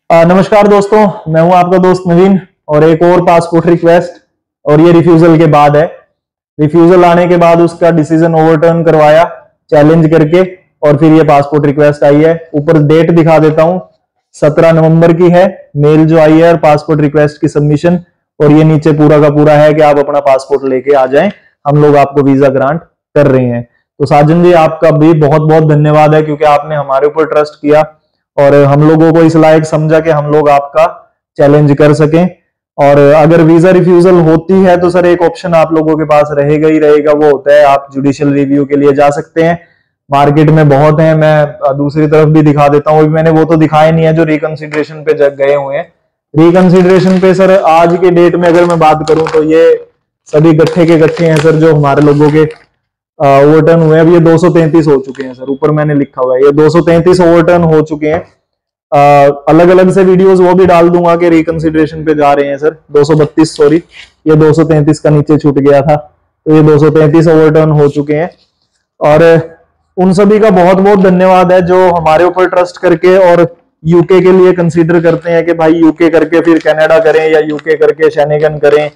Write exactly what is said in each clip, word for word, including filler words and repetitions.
आ, नमस्कार दोस्तों, मैं हूं आपका दोस्त नवीन और एक और पासपोर्ट रिक्वेस्ट और ये रिफ्यूजल के बाद है। रिफ्यूजल आने के बाद उसका डिसीजन ओवरटर्न करवाया चैलेंज करके और फिर ये पासपोर्ट रिक्वेस्ट आई है। ऊपर डेट दिखा देता हूं, सत्रह नवंबर की है मेल जो आई है और पासपोर्ट रिक्वेस्ट की सबमिशन। और ये नीचे पूरा का पूरा है कि आप अपना पासपोर्ट लेके आ जाएं, हम लोग आपको वीजा ग्रांट कर रहे हैं। तो साजन जी, आपका भी बहुत बहुत धन्यवाद है क्योंकि आपने हमारे ऊपर ट्रस्ट किया और हम लोगों को इस लायक समझा कि हम लोग आपका चैलेंज कर सकें। और अगर वीजा रिफ्यूजल होती है तो सर एक ऑप्शन आप लोगों के पास रहेगा ही रहेगा, वो होता है आप जुडिशियल रिव्यू के लिए जा सकते हैं। मार्केट में बहुत है, मैं दूसरी तरफ भी दिखा देता हूँ। मैंने वो तो दिखाए नहीं है जो रिकंसिडरेशन पे जग गए हुए हैं। रिकंसिडरेशन पे सर आज के डेट में अगर मैं बात करूं तो ये सभी गट्ठे के गट्ठे हैं सर जो हमारे लोगों के ओवरटर्न हुए। अब ये दो सौ तैंतीस हो चुके हैं सर, ऊपर मैंने लिखा हुआ है ये दो सौ तैंतीस ओवरटर्न हो चुके हैं। अलग अलग से वीडियोस वो भी डाल दूंगा कि रिकंसिडरेशन पे जा रहे हैं सर। दो सौ बत्तीस सॉरी, ये दो सौ तैंतीस का नीचे छूट गया था, तो ये दो सौ तैंतीस ओवरटर्न हो चुके हैं। और उन सभी का बहुत बहुत धन्यवाद है जो हमारे ऊपर ट्रस्ट करके और यूके के लिए कंसीडर करते हैं कि भाई यूके करके फिर कनाडा करें या यूके करके शेनेगन करें।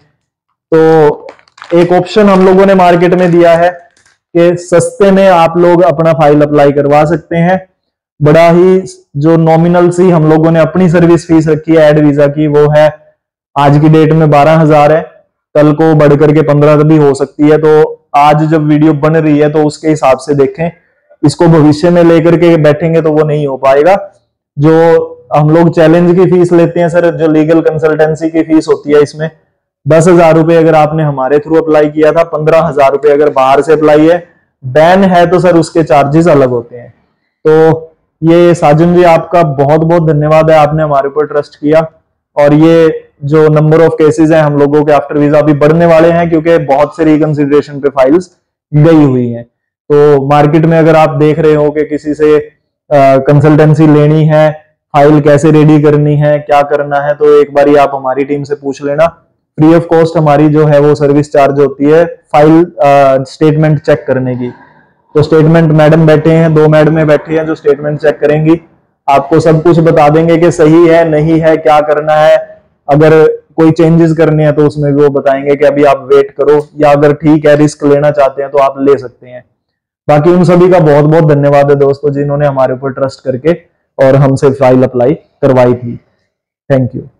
तो एक ऑप्शन हम लोगों ने मार्केट में दिया है कि सस्ते में आप लोग अपना फाइल अप्लाई करवा सकते हैं। बड़ा ही जो नॉमिनल सी हम लोगों ने अपनी सर्विस फीस रखी है एड वीजा की, वो है आज की डेट में बारह हजार है, कल को बढ़ करके पंद्रह भी हो सकती है। तो आज जब वीडियो बन रही है तो उसके हिसाब से देखें, इसको भविष्य में लेकर के बैठेंगे तो वो नहीं हो पाएगा। जो हम लोग चैलेंज की फीस लेते हैं सर, जो लीगल कंसल्टेंसी की फीस होती है, इसमें दस हजार रुपए अगर आपने हमारे थ्रू अप्लाई किया था, पंद्रह हजार रुपए अगर बाहर से अप्लाई है, बैन है तो सर उसके चार्जेस अलग होते हैं। तो ये साजन जी आपका बहुत बहुत धन्यवाद है, आपने हमारे ऊपर ट्रस्ट किया। और ये जो नंबर ऑफ केसेस हैं हम लोगों के आफ्टर वीजा अभी बढ़ने वाले हैं क्योंकि बहुत से रिकंसिडरेशन पे फाइल्स गई हुई हैं। तो मार्केट में अगर आप देख रहे हो कि किसी से कंसल्टेंसी लेनी है, फाइल कैसे रेडी करनी है, क्या करना है, तो एक बारी आप हमारी टीम से पूछ लेना। फ्री ऑफ कॉस्ट हमारी जो है वो सर्विस चार्ज होती है फाइल स्टेटमेंट चेक करने की। तो स्टेटमेंट मैडम बैठे हैं, दो मैडम बैठी हैं जो स्टेटमेंट चेक करेंगी, आपको सब कुछ बता देंगे कि सही है नहीं है, क्या करना है। अगर कोई चेंजेस करने हैं तो उसमें भी वो बताएंगे कि अभी आप वेट करो, या अगर ठीक है रिस्क लेना चाहते हैं तो आप ले सकते हैं। बाकी उन सभी का बहुत बहुत धन्यवाद है दोस्तों जिन्होंने हमारे ऊपर ट्रस्ट करके और हमसे फाइल अप्लाई करवाई थी। Thank you.